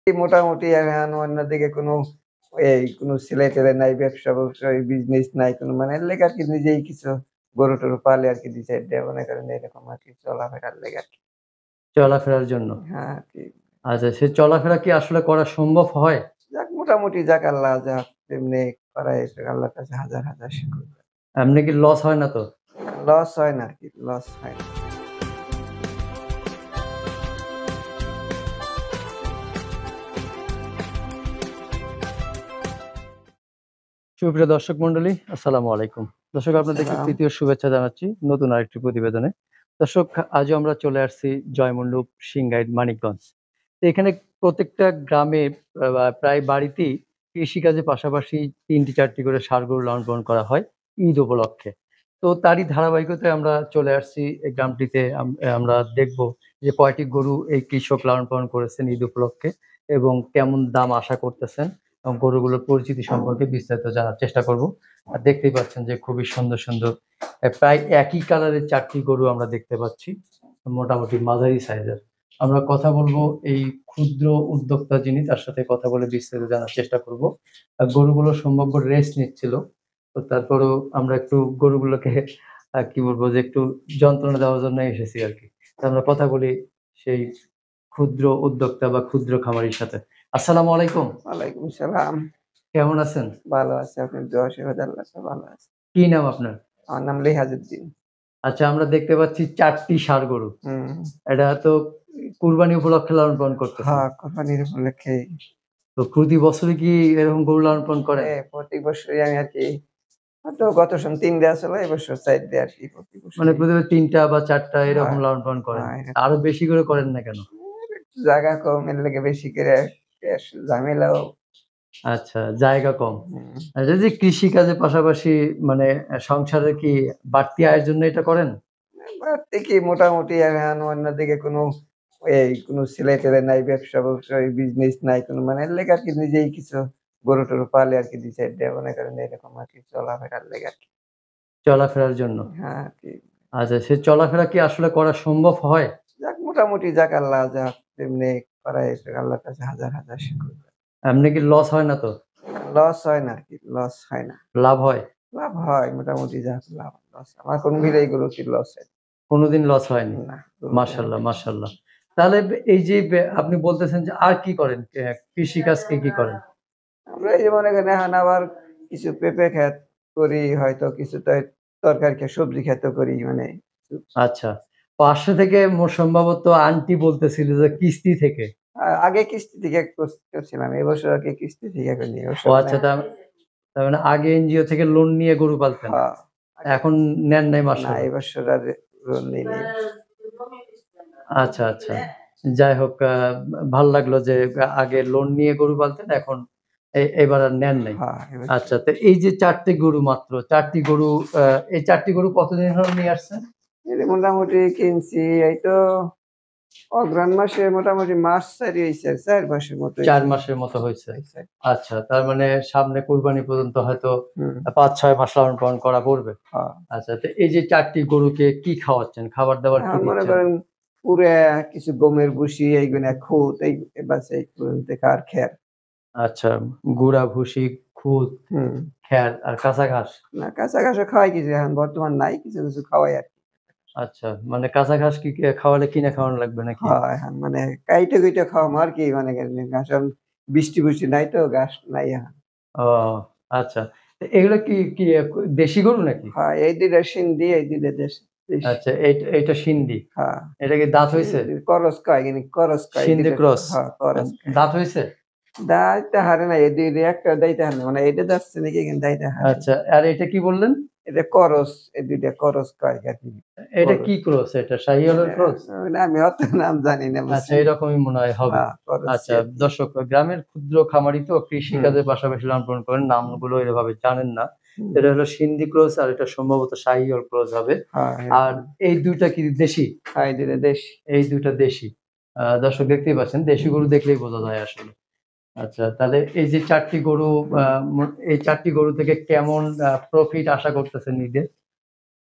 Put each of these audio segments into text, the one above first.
মোটামুটি এখন অন্যদিকে কোনো ছেলে-টেলে নাই, ব্যবসা বিজনেস নাই কোনো, মানে এর লেগে আরকি নিজেই কিছু গরু-টরু পালে আরকি ২-৪ টা, মনে করেন এরকম আরকি চলাফেরার লেগে আরকি। চলাফেরার জন্য। হ্যাঁ, আরকি আচ্ছা, সে চলাফেরা কি আসলে করা সম্ভব হয়? যাক মোটামুটি যাক, আল্লাহ যাক এমনি করায় আল্লাহর কাছে হাজার, হাজার শুকর। এমনি কি লস হয় না তো? লস হয় না আরকি, লস হয় না। সুপ্রিয় দর্শক মণ্ডলী, আসসালামু আলাইকুম। দর্শক, আপনাদেরকে সালাম। তৃতীয় শুভেচ্ছা জানাচ্ছি নতুন আরেকটি প্রতিবেদনে। দর্শক, আজও আমরা চলে আসছি জয়মণ্ডপ, সিংগাইর, মানিকগঞ্জ। তো এখানে প্রত্যেকটা গ্রামে প্রায় বাড়িতেই কৃষিকাজের পাশাপাশি ৩টি-৪টি করে ষাঁড় গরু লালন-পালন করা হয় ঈদ উপলক্ষে। তো তারই ধারাবাহিকতায় আমরা চলে আসছি এই গ্রামটিতে। আমরা দেখব যে কয়টি গরু এই কৃষক লালন-পালন করেছেন ঈদ উপলক্ষে এবং কেমন দাম আশা করতেছেন এবং গরুগুলোর পরিচিতি সম্পর্কে বিস্তারিত জানার চেষ্টা করব। আর দেখতেই পাচ্ছেন যে খুবই সুন্দর, সুন্দর প্রায় একই কালারের ৪টি গরু আমরা দেখতে পাচ্ছি, মোটামুটি মাঝারি সাইজের। আমরা কথা বলবো এই ক্ষুদ্র উদ্যোক্তা যিনি, তার সাথে কথা বলে বিস্তারিত জানার চেষ্টা করব। আর গরুগুলো সম্ভাব্য রেস্ট নিচ্ছিল। তো তারপরেও আমরা একটু গরুগুলোকে কি বলবো যে একটু যন্ত্রণা দেওয়ার জন্য এসেছি আরকি। তো আমরা কথা বলি সেই ক্ষুদ্র উদ্যোক্তা বা ক্ষুদ্র খামারির সাথে। আসসালামু আলাইকুম। ওয়ালাইকুম সালাম। কেমন আছেন? ভালো আছি, আপনার দোয়া আশীর্বাদ আল্লাহর ভালো আছি। কি নাম আপনার? আমার নাম লিহাজউদ্দিন। আচ্ছা, আমরা দেখতে পাচ্ছি ৪টি ষাঁড় গরু। হুম। এটা তো কুরবানি উপলক্ষে লালন-পালন করতেছেন। হ্যাঁ, কোরবানির উপলক্ষেই। তো প্রতি বছরে কি এরকম গরু লালন-পালন করেন? প্রতি বছরই আমি আরকি, হয়তো গত ৩ দেয়া ছিল, এবছর ৪ দেয়া আরকি প্রতি মানে বছরই। প্রতিবার ৩টা বা ৪টা এরকম হ্যাঁ, লালন-পালন করেন। হ্যাঁ, এরকম। আরো বেশি করে করেন না কেন? একটু জায়গা কম, এর লেগে বেশি করে ঝামেলাও। আচ্ছা, জায়গা কম। হুম। আচ্ছা, যে কৃষিকাজের পাশাপাশি মানে সংসারে কি বাড়তি আয়ের জন্য এটা করেন? বাড়তি কি মোটামুটি এখন অন্যদিকে কোনো ছেলে-টেলে নাই, ব্যবসা বিজনেস নাই কোনো, মানে এর লেগে আরকি নিজেই কিছু গরু-টরু পালে আরকি ২-৪ টা, মনে করেন এরকম আরকি চলাফেরার লেগে আরকি। চলাফেরার জন্য। হ্যাঁ, আরকি আচ্ছা, সে চলাফেরা কি আসলে করা সম্ভব হয়? যাক মোটামুটি যাক, আল্লাহ যাক এমনি করায় আল্লাহর কাছে হাজার, হাজার শুকর। এমনি কি লস হয় না তো? লস হয় না আরকি, লস হয় না। লাভ হয়? লাভ হয় মোটামুটি, যাক লাভ লস আমার কোন মিলেই গরুটির লস হয় কোনদিন লস হয়নি। না। গরুটি আমার মাশাআল্লাহ, মাশাআল্লাহ। তাহলে এই যে আপনি বলতেছেন যে আর কি করেন? কৃষিকাজ কি করেন? আমরা এই যে মনে করেন এখন আবার কিছু পেঁপে ক্ষেত করি, হয়তো কিছু তরকারি ক্ষেত, সবজি ক্ষেতও করি, মানে আচ্ছা। পাশে থেকে সম্ভবত আন্টি বলতেছিল যে কিস্তি থেকে। আগে কিস্তি থেকে করছিলাম। এবছর আরকি কিস্তি থেকে করিনি। ও এবছর মানে আচ্ছা, তার মানে আগে এনজিও থেকে লোন নিয়ে গরু পালতেন। হ্যাঁ, আগে এখন নেন নাই না, মাশাআল্লাহ। এবছর আর লোন নিইনি এবছর। আচ্ছা, আচ্ছা। যাই হোক, ভাল লাগলো যে আগে লোন নিয়ে গরু পালতেন, এখন এবার আর নেন নাই। হ্যাঁ, এবছর। আচ্ছা, তো এই যে ৪টি গরু, মাত্র ৪টি গরু, এই ৪টি গরু কতদিন হলো নিয়ে আসছেন? এই যে মোটামুটি কিনছি এই তো অগ্রহায়ণ মাসে, মোটামুটি মাস ৪ হইছে, ৪ মাসের মতো ৪ হইছে। মাসের মতো হইছে। হইছে। আচ্ছা, তার মানে সামনে কুরবানি পর্যন্ত হয়তো হুম। ৫-৬ মাস লালন-পালন করা পড়বে। হ্যাঁ। আচ্ছা, তো এই যে ৪টি গরুকে কি খাওয়াচ্ছেন? খাবার-দাবার কি এখন মনে দিচ্ছেন? করেন পুরা কিছু গমের ভুসি, এইগুলা খুদ, এই বাস এই থেকে আর খের। আচ্ছা, গুঁড়া ভুসি, খুদ, হুম। খ্যার আর কাঁচা ঘাস। না, কাঁচা ঘাসও খাওয়াই কিছু, এখন বর্তমান নাই, কিছু, কিছু খাওয়াই আরকি। আচ্ছা, মানে কাঁচা ঘাস কি খাওয়ালে কিনে খাওয়ানো লাগবে নাকি? হ্যাঁ, এখন মানে কাইটে কুইটে খাওয়ামু আরকি, মানে করেন ঘাস এখন বৃষ্টি-বুষ্টি নাই তো, ঘাস নাই এখন। ও আচ্ছা। তো এগুলো কি দেশি গরু নাকি? হ্যাঁ, এই ২ টা সিন্ধি, এই ২ টা দেশি। আচ্ছা, এইটা সিন্ধি। হ্যাঁ। এটা কি দাঁত হইছে? করস কয়, করস কয় এই ২ সিন্ধি টা। ক্রস। হ্যাঁ, করস কয়। দাঁত হইছে? দাইতে হারে না, এই ২ টা একটা দাইতে হারে না। মানে এইটা যাচ্ছে নাকি, কিন্তু দাইতে হারে না। আচ্ছা, আর এটা কি বললেন? এটা করস, এই ২ টা করস কয় আরকি। এটা করস। কি ক্রস? এটা শাহিওয়ালের এটা ক্রস? আমি অত নাম জানি না, আচ্ছা, বুঝছেন? এরকমই মনে হয় হবে। হ্যাঁ, করসই আচ্ছা, আরকি। দর্শক, গ্রামের ক্ষুদ্র খামারি তো হুম, কৃষিকাজের পাশাপাশি লালন-পালন করেন। নামগুলো এভাবে জানেন না। হুম। এটা হলো সিন্ধি ক্রস আর এটা সম্ভবত শাহিওয়াল ক্রস হবে। হ্যাঁ, আর এরকম। এই ২ টা কি দেশি? হ্যাঁ, এই ২ টা দেশি। এই ২ টা দেশি। দর্শক দেখতেই পাচ্ছেন, দেশি গরু দেখলেই বোঝা যায় আসলে। আচ্ছা, তাহলে এই যে ৪টি গরু, আ হুম। এই ৪টি গরু থেকে কেমন প্রফিট আশা করতেছেন ঈদে?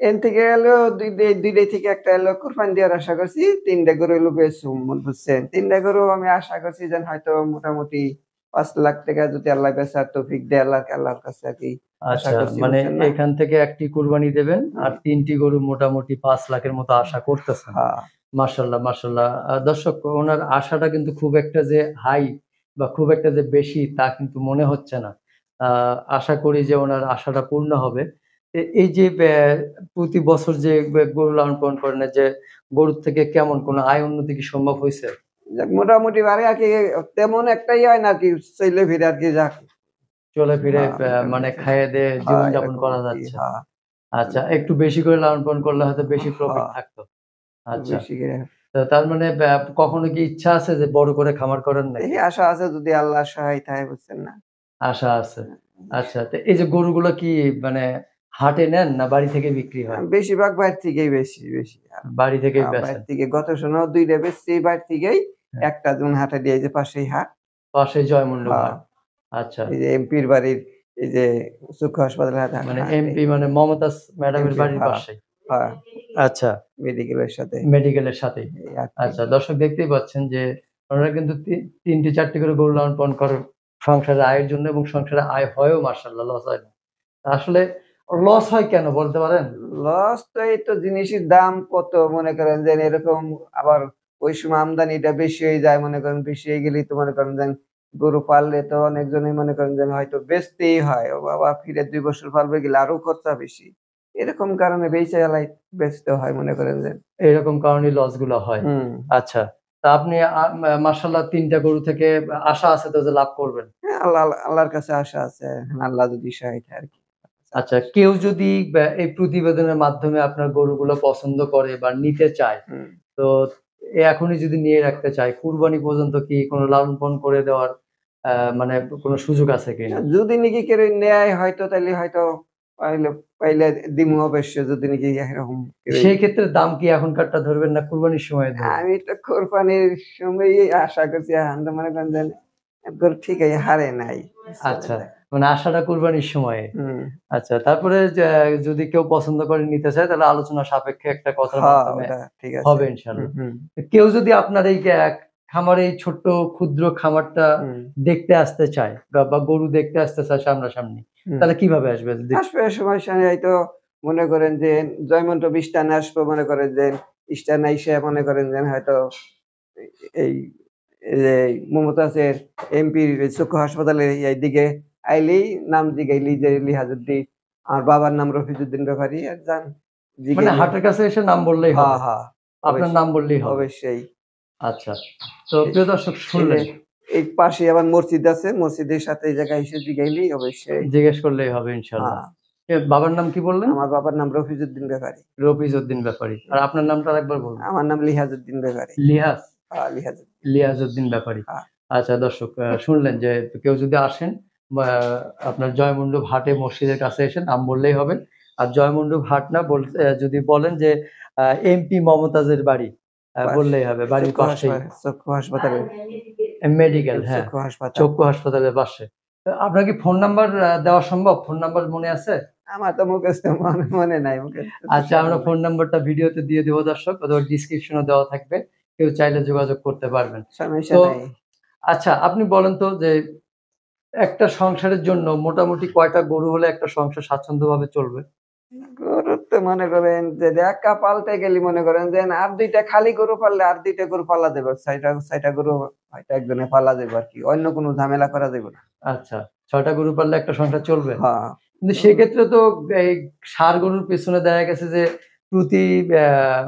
এন থেকে এলো দুইটাই থেকে একটা এলো কুরবানি দেওয়ার আশা করছি। ৩ টা গরু হলো বেচুম, বুঝছেন? ৩ টা গরু আমি আশা করছি যেন হয়তো মোটামুটি ৳৫,০০,০০০ যদি আল্লাহ বেচার তৌফিক দেয় আল্লাহর কাছে আরকি আশা আচ্ছা, করছি, মানে বুঝছেন না? এখান থেকে একটি কুরবানি দেবেন আর হুম, ৩ টি গরু মোটামুটি ৫ লাখের মতো আশা করতেছেন। হ্যাঁ, মাশাআল্লাহ, মাশাআল্লাহ। দর্শক, ওনার আশাটা কিন্তু খুব একটা যে হাই বা খুব একটা যে বেশি তা কিন্তু মনে হচ্ছে না। আ আশা করি যে ওনার আশাটা পূর্ণ হবে। এই যে প্রতি বছর যে গরু লালন-পালন করেন, যে গরুর থেকে কেমন কোনো আয় উন্নতি কি সম্ভব হইছে? যাক মোটামুটি বাড়ে আরকি তেমন একটাই হয় না আরকি চইলে ফিরে আরকি যাক। চলে ফিরে হ্যাঁ, মানে মোটামুটি খাইয়ে-দেয়ে হ্যাঁ, জীবনযাপন এরকম করা আরকি যাচ্ছে। হ্যাঁ, আচ্ছা, একটু বেশি করে লালন-পালন করলে হয়তো বেশি প্রফিট হ্যাঁ, থাকতো। একটু আচ্ছা। বেশি করে। তার মানে কখনো কি ইচ্ছা আছে যে বড় করে খামার করেন দেখি নাকি? আশা আছে যদি আল্লাহ সহায় থাকে, বুঝছেন না? আশা আছে। আচ্ছা, তো এই যে গরুগুলো কি মানে হাটে নেন না বাড়ি থেকে বিক্রি হয়? বেশিরভাগ বাইরে থেকেই বেশি। বাড়ি থেকেই বাইরে বেচেন। থেকে গত সনেও ২ টা বেচছি বাইরে থেকেই। হ্যাঁ, একটা যেমন হাটে দিয়ে এই যে পাশেই হাট। পাশেই জয়মন্ডপ হ্যাঁ, হাট। আচ্ছা, এই যে এমপির বাড়ির এই যে চক্ষু হাসপাতালের মানে হাটে এমপি মানে মমতাজ ম্যাডামের এমপির বাড়ির হ্যাঁ, পাশেই। হ্যাঁ, আচ্ছা, মেডিকেলের সাথে মেডিকেলের সাথেই। এই আরকি। আচ্ছা, দর্শক দেখতেই পাচ্ছেন যে ওনারা কিন্তু ৩ টি ৪ টি করে গরু লালন-পালন করে সংসারের আয়ের জন্য, এবং সংসারের আয় হয়ও মাশাআল্লাহ, লস হয় না। আসলে লস হয় কেন বলতে পারেন? লস তো এই তো জিনিসের দাম কত মনে করেন যে এরকম আবার ওই সময় আমদানিটা বেশি হয়ে যায়, মনে করেন বেশি হয়ে গেলেই তো মনে করেন যে গরু পাললে তো অনেকজনই মনে করেন যে হয়তো বেচতেই হয়। ও বাবা ফিরে ২ বছর পালবে গেলে আরো খরচা বেশি। এরকম কারণে বেচতে হয় মনে করেন যে। এরকম কারণেই লস গুলা হয়। হুম। আচ্ছা। তা আপনি মাশাআল্লাহ ৩ টা গরু থেকে আশা আছে তো যে লাভ করবেন। হ্যাঁ, আল্লাহর কাছে আশা আছে। আল্লাহ যদি সহায় থাকে আরকি। আচ্ছা, কেউ যদি এই প্রতিবেদনের মাধ্যমে আপনার গরুগুলো পছন্দ করে বা নিতে চায়, হুম। তো এখনই যদি নিয়ে রাখতে চায়, কুরবানি পর্যন্ত কি কোনো লালন-পালন করে দেওয়ার আ মানে কোনো সুযোগ আছে কিনা? যদি নাকি কেউ নেয় হয়তো তাইলে হয়তো পাইলে পাইলে দিমু অবশ্য যদি নাকি এরকম কেউই সেই ক্ষেত্রে দাম কি এখনকারটা ধরবেন না কুরবানির সময়ে ধরবেন? আমি তো কোরবানির সময়ই আশা করছি এখন তো মনে করেন যে গরু ঠিকই হারে নাই। বুঝছেন আচ্ছা, না? মানে আশাটা কুরবানির সময়ে। হুম। আচ্ছা, তারপরে যে যদি কেউ পছন্দ করে নিতে চায় তাহলে আলোচনা সাপেক্ষে একটা কথার হ্যাঁ, মাধ্যমে ওটা ঠিক আছে। হবে হুম, ইনশাআল্লাহ। হুম, কেউ যদি আপনার এই খামারে এই ছোট্ট ক্ষুদ্র খামারটা হুম, দেখতে আসতে চায় বা গরু দেখতে আসতে চায় সামনাসামনি, হুম। তাহলে কিভাবে আসবে? আসবে সমস্যা নেই। হয়তো মনে করেন যে জয়মন্টপ স্টানে আসবো মনে করেন যে স্টানে আইসা মনে করেন যে হয়তো এই এই যে মমতাজের এমপির চক্ষু হাসপাতালের এইদিকে আইলেই নাম জিগাইলেই যে লিহাজউদ্দিন, আমার বাবার নাম রফিজউদ্দিন ব্যাপারী আর যান মানে জিগাইলে হাটের কাছে এসে নাম বললেই হ্যাঁ, হবে। হ্যাঁ, আপনার নাম বললেই হবে। অবশ্যই। আচ্ছা। তো এই প্রিয় দর্শক এই যে শুনলেন, এই পাশে আবার মসজিদ আছে। মসজিদের সাথে এই জায়গায় এসে জিগাইলেই অবশ্যই জিজ্ঞেস করলেই হবে ইনশাআল্লাহ। হ্যাঁ, বাবার নাম কি বললেন? আমার বাবার নাম রফিজউদ্দিন ব্যাপারী। রফিজ উদ্দিন ব্যাপারী। আর আপনার নামটা আরেকবার বলুন। আমার নাম লিহাজউদ্দিন ব্যাপারী। লিহাজ? লিহাজউদ্দিন। লিয়াজউদ্দিন ব্যাপারী। হ্যাঁ, আচ্ছা দর্শক, শুনলেন যে কেউ যদি আসেন বা আপনার জয়মন্ডপ হাটে মসজিদের কাছে এসে নাম বললেই হবে। আর জয়মন্ডপ হাট না যদি বলেন যে আ এমপি মমতাজের বাড়ি, পাশ বললেই হবে। বাড়ির পাশেই চক্ষু হাসপাতালে মেডিকেল, হ্যাঁ, চক্ষু হাসপাতাল। চক্ষু হাসপাতালের পাশে। আপনার কি ফোন নাম্বার দেওয়া সম্ভব? ফোন নাম্বার মনে আছে? আমার তো মুখস্থ মনে নাই। মুখস্থ তো আচ্ছা, সব আমরা নাই। ফোন নাম্বারটা ভিডিওতে দিয়ে দেব দর্শক, অথবা ডেসক্রিপশনে দেওয়া থাকবে। কেউ চাইলে যোগাযোগ করতে পারবেন। সমস্যা তো নাই। আচ্ছা, আপনি বলেন তো যে একটা সংসারের জন্য মোটামুটি কয়টা গরু হলে একটা সংসার স্বাচ্ছন্দ্যভাবে চলবে? গরুর তো মনে করেন যে একা পালতে গেলে মনে করেন যে আর ২ টা খালি গরু পাললে আর ২ টা গরু পালা যাবে। ৬ টা গরু হয়তো একজনে পালা যাবে আরকি। অন্য কোনো ঝামেলা করা যাবে না। আচ্ছা, ৬ টা গরু পাললে একটা সংসার চলবে? হ্যাঁ। কিন্তু চলবে। সেক্ষেত্রে তো এই ষাঁড় গরুর পেছনে দেখা গেছে যে প্রতি অ্যা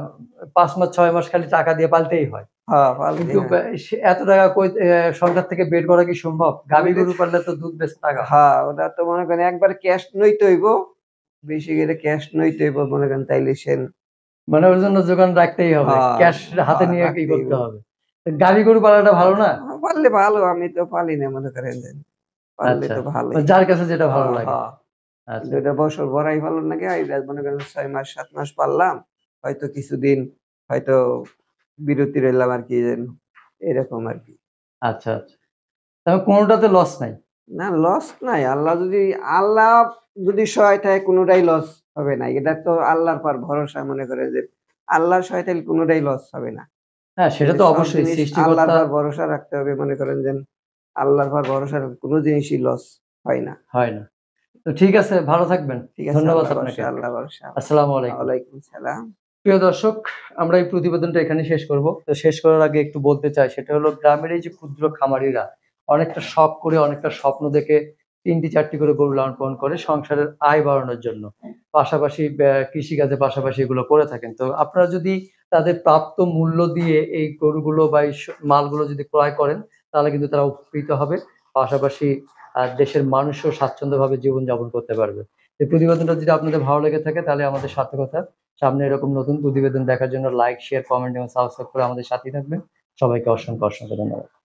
৫ মাস ৬ মাস খালি টাকা দিয়ে পালতেই হয়। হ্যাঁ, পালতে কিন্তু হ্যাঁ। সে এত টাকা কই সংসার থেকে বের করা কি সম্ভব? গাভী ওইটা গরু পাললে তো দুধ বেচে টাকা হয়। হ্যাঁ, ওটা তো মনে করেন একবার ক্যাশ নইতে হইব। বেশি করে ক্যাশ নইতে হইব মনে করেন তাইলে সেন মানে ওর জন্য যোগান রাখতেই হবে। হ্যাঁ, ক্যাশ হাতে হ্যাঁ, নিয়ে রাখতেই হইব। করতে হবে। গাভী গরু পালাটা ভালো না? পারলে ভালো। আমি তো পালি না মনে করেন যে। পারলে আচ্ছা। তো ভালোই। যার কাছে যেটা ভালো হ্যাঁ, লাগে। হ্যাঁ। কিন্তু আচ্ছা, এটা বছর ভরাই ভালো লাগে। এটা মনে করেন ৬ মাস ৭ মাস পাললাম। হয়তো কিছুদিন হয়তো বিরতি রইলাম আরকি এরকম আরকি। আচ্ছা, আচ্ছা। তবে কোনটাতে লস নাই। না লস নাই। আল্লাহ যদি সহায় থাকে কোনটাই লস হবে না। এটা তো আল্লাহর পর ভরসা, মনে করেন যে আল্লাহর শয়তান কোনটাই লস হবে না। হ্যাঁ, সেটা যে তো সব অবশ্যই জিনিস আল্লাহর সৃষ্টিকর্তা। পর ভরসা রাখতে হবে, মনে করেন যে আল্লাহর পর ভরসা রাখলে কোন জিনিসই লস হয় না। হয় না। তো ঠিক আছে, ভালো থাকবেন। ঠিক আছে, ধন্যবাদ আল্লাহ আপনাকে। ভরসা, আল্লাহ ভরসা। আসসালামু আলাইকুম। ওয়ালাইকুম সালাম। প্রিয় দর্শক, আমরা এই প্রতিবেদনটা এখানে শেষ করব। তো শেষ করার আগে একটু বলতে চাই, সেটা হলো গ্রামের এই যে ক্ষুদ্র খামারিরা অনেকটা শখ করে, অনেকটা স্বপ্ন দেখে ৩টি ৪টি করে গরু লালন পালন করে সংসারের আয় বাড়ানোর জন্য। পাশাপাশি কৃষিকাজের পাশাপাশি এগুলো করে থাকেন। তো আপনারা যদি তাদের প্রাপ্ত মূল্য দিয়ে এই গরুগুলো বা এই মালগুলো যদি ক্রয় করেন, তাহলে কিন্তু তারা উপকৃত হবে। পাশাপাশি দেশের মানুষও স্বাচ্ছন্দ্যভাবে জীবনযাপন করতে পারবে। এই প্রতিবেদনটা যদি আপনাদের ভালো লেগে থাকে, তাহলে আমাদের সার্থকতা। সামনে এরকম নতুন প্রতিবেদন দেখার জন্য লাইক, শেয়ার, কমেন্ট এবং সাবস্ক্রাইব করে আমাদের সাথেই থাকবেন। সবাইকে অসংখ্য ধন্যবাদ।